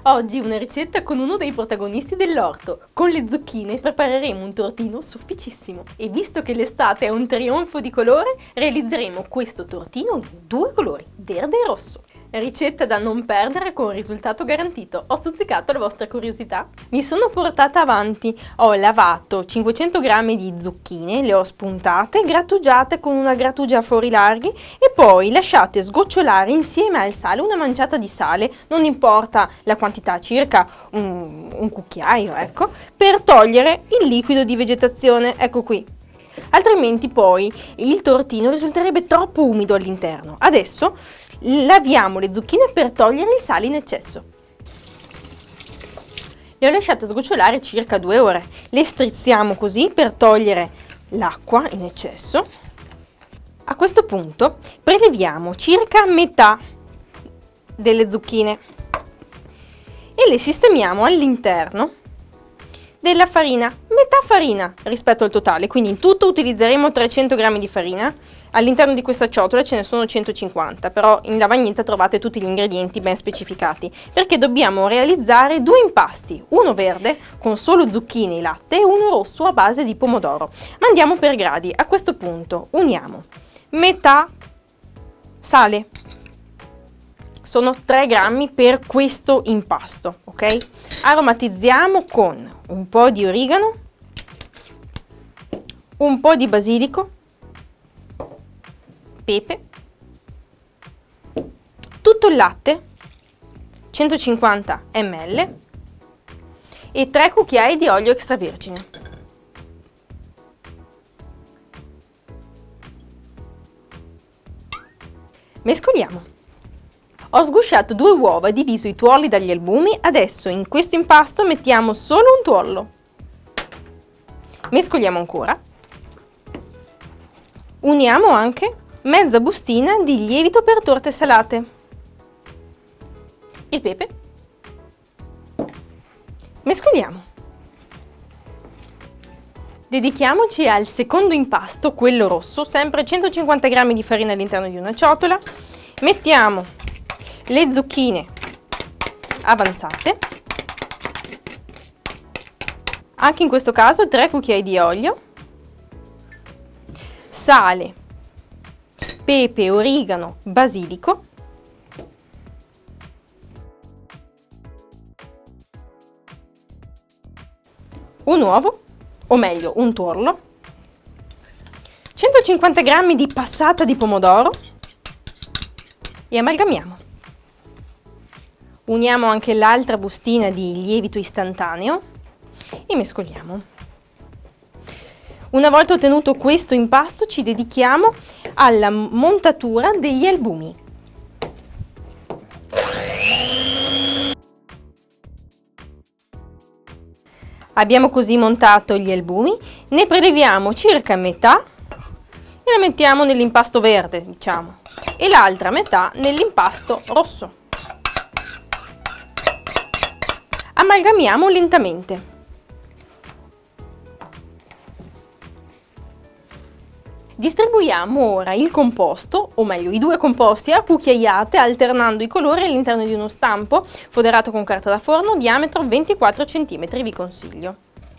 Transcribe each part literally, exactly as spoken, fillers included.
Oggi una ricetta con uno dei protagonisti dell'orto. Con le zucchine prepareremo un tortino sofficissimo e visto che l'estate è un trionfo di colore, realizzeremo questo tortino in due colori, verde e rosso. Ricetta da non perdere con risultato garantito. Ho stuzzicato la vostra curiosità? Mi sono portata avanti. Ho lavato cinquecento grammi di zucchine, le ho spuntate, grattugiate con una grattugia a fori larghi e poi lasciate sgocciolare insieme al sale una manciata di sale, non importa la quantità, circa un, un cucchiaio, ecco, per togliere il liquido di vegetazione, ecco qui. Altrimenti poi il tortino risulterebbe troppo umido all'interno. Adesso laviamo le zucchine per togliere il sale in eccesso. Le ho lasciate sgocciolare circa due ore. Le strizziamo così per togliere l'acqua in eccesso. A questo punto preleviamo circa metà delle zucchine e le sistemiamo all'interno della farina, metà farina rispetto al totale, quindi in tutto utilizzeremo trecento grammi di farina. All'interno di questa ciotola ce ne sono centocinquanta, però in lavagnetta trovate tutti gli ingredienti ben specificati, perché dobbiamo realizzare due impasti, uno verde con solo zucchine e latte e uno rosso a base di pomodoro. Ma andiamo per gradi. A questo punto uniamo metà sale, sono tre grammi per questo impasto, ok? Aromatizziamo con un po' di origano, un po' di basilico, pepe, tutto il latte, centocinquanta millilitri e tre cucchiai di olio extravergine. Mescoliamo. Ho sgusciato due uova, diviso i tuorli dagli albumi, adesso in questo impasto mettiamo solo un tuorlo. Mescoliamo ancora. Uniamo anche mezza bustina di lievito per torte salate, il pepe, mescoliamo. Dedichiamoci al secondo impasto, quello rosso, sempre centocinquanta grammi di farina all'interno di una ciotola, mettiamo le zucchine avanzate, anche in questo caso tre cucchiai di olio, sale, pepe, origano, basilico, un uovo, o meglio un tuorlo, centocinquanta grammi di passata di pomodoro e amalgamiamo. Uniamo anche l'altra bustina di lievito istantaneo e mescoliamo. Una volta ottenuto questo impasto ci dedichiamo alla montatura degli albumi. Abbiamo così montato gli albumi, ne preleviamo circa metà e la mettiamo nell'impasto verde, diciamo, e l'altra metà nell'impasto rosso. Amalgamiamo lentamente. Distribuiamo ora il composto, o meglio i due composti, a cucchiaiate alternando i colori all'interno di uno stampo foderato con carta da forno, diametro ventiquattro centimetri, vi consiglio.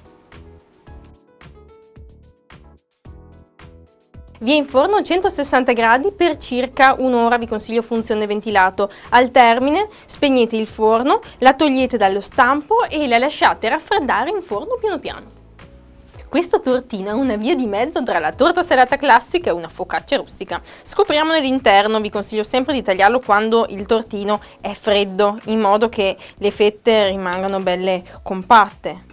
Via in forno a centosessanta gradi per circa un'ora, vi consiglio funzione ventilato. Al termine spegnete il forno, la togliete dallo stampo e la lasciate raffreddare in forno piano piano. Questo tortino è una via di mezzo tra la torta salata classica e una focaccia rustica. Scopriamone l'interno, vi consiglio sempre di tagliarlo quando il tortino è freddo, in modo che le fette rimangano belle compatte.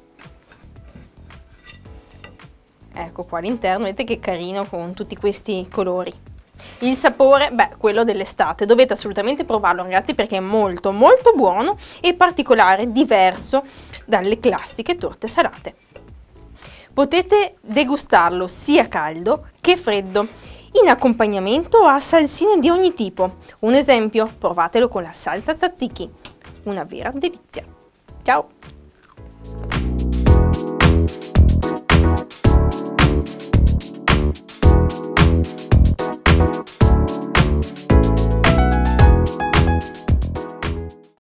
Ecco qua l'interno, vedete che carino con tutti questi colori. Il sapore, beh, quello dell'estate, dovete assolutamente provarlo ragazzi perché è molto molto buono e particolare, diverso dalle classiche torte salate. Potete degustarlo sia caldo che freddo, in accompagnamento a salsine di ogni tipo. Un esempio, provatelo con la salsa tzatziki, una vera delizia. Ciao!